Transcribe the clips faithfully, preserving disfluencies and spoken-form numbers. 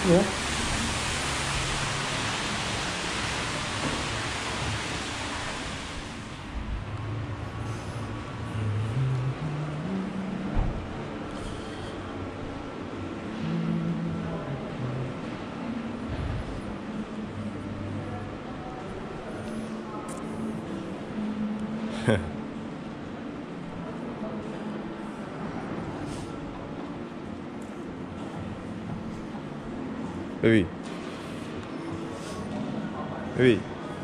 我。哼。baby baby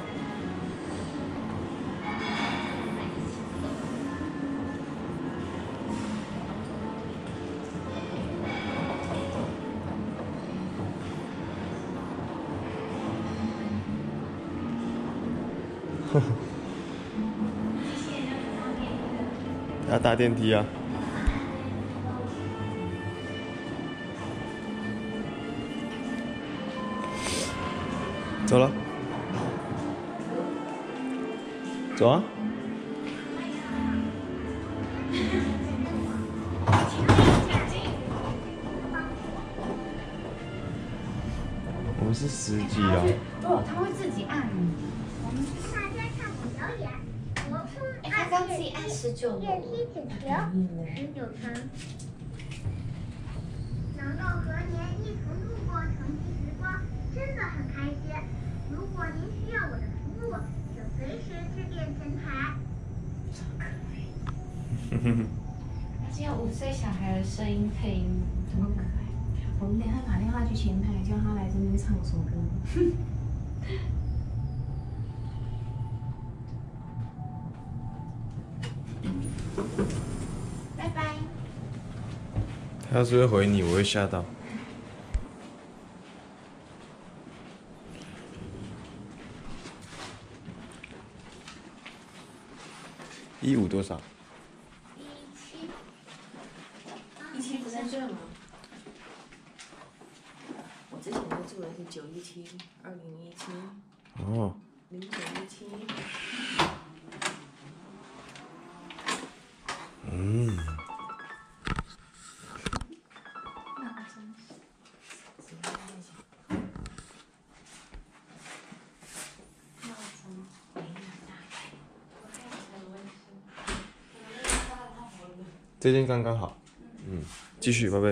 呵呵要搭电梯啊。走了，走啊！我们是司机啊。 哦，他会自己按。我们大家看我表演，我从他刚自己按十九楼。 电梯请求十九层，能够和您一同度过城际时光，真的很开心。如果您需要我的服务，请随时致电前台。 哼哼哼。而且有五岁小孩的声音配音，很可爱。 我们等下打电话去前台，叫他来这边唱首歌。 拜拜。 他要是会回你，我会吓到。一五多少？ 一七， 一七不在这吗？我之前就住的是九一七，二零一七。 哦。 零九一七。 嗯。这件刚刚好，嗯，继续，宝贝。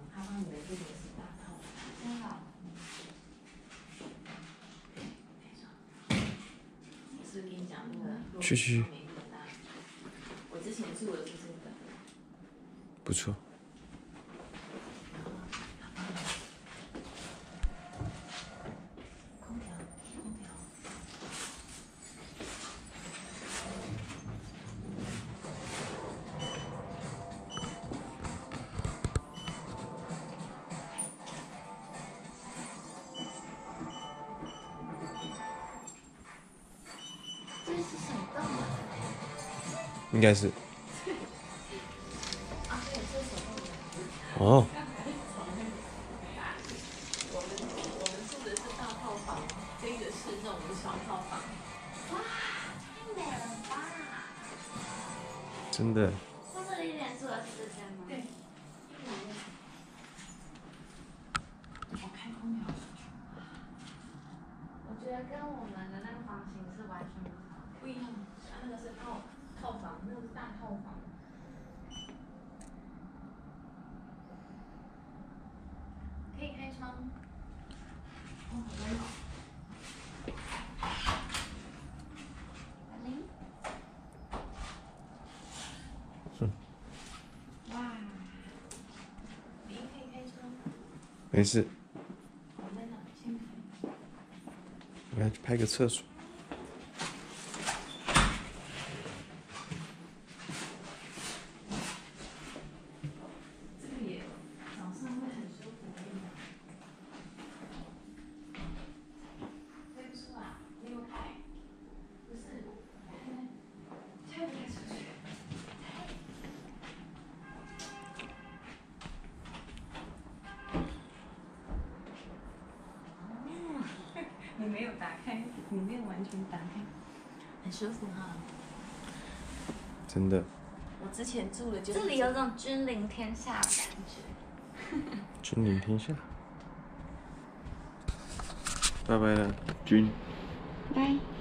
继续。 我之前住的是这个。 不错。应该是。哦。 我们我们住的是大套房，这个是那种小套房。 哇，太美了吧！ 真的。 那这里人住的是这间吗？ 对。我开空调。 我觉得跟我们的那个房型是完全不同。 不一样，它那个是套套房，那个是大套房。可以开窗。哦，好温暖。 哼。 哇。你可以开窗。 没事。 我在哪？先开。 我要去拍个厕所。 你没有打开，你没有完全打开，很舒服哈。 真的。 我之前住的就是这里有种君临天下的感觉。 君临天下。 拜拜了，君。 拜。